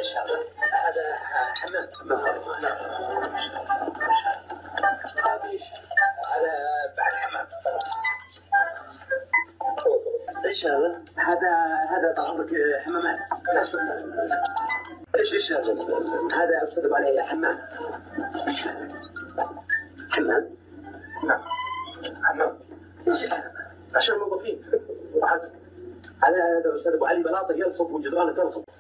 ايش هذا؟ هذا حمام. هذا بعد حمام. ايش هذا؟ هذا طال عمرك حمامات. ايش هذا؟ هذا تصدق عليه حمام. حمام؟ نعم حمام. ايش هذا؟ عشان الموظفين. هذا استاذ ابو علي بلاطه يلصف وجدرانه ترصف.